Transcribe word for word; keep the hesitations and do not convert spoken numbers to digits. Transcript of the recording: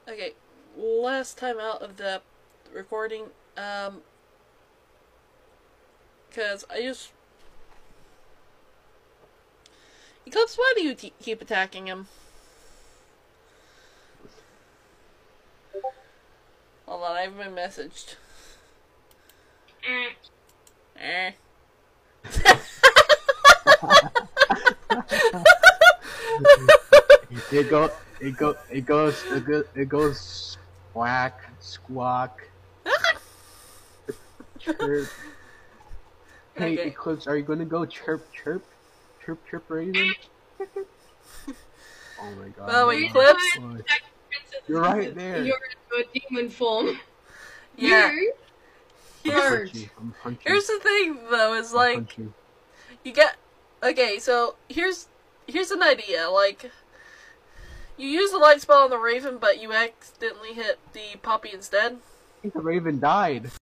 Okay, last time out of the recording, um, because I just... Eclipse, why do you t keep attacking him? Hold on, I've been messaged. Eh. It go, it go, it goes, it goes, it goes, squak, squawk, chirp. Hey, Okay. Eclipse, are you gonna go chirp, chirp, chirp, chirp, Raven? Oh my God! Oh, no. Eclipse? You're right there. You're in a demon form. Yeah. You I'm are. punchy. I'm punchy. Here's the thing, though, is I'm like, punchy. you get... Okay, so, here's, here's an idea, like... You use the light spell on the Raven, but you accidentally hit the puppy instead. I think the Raven died.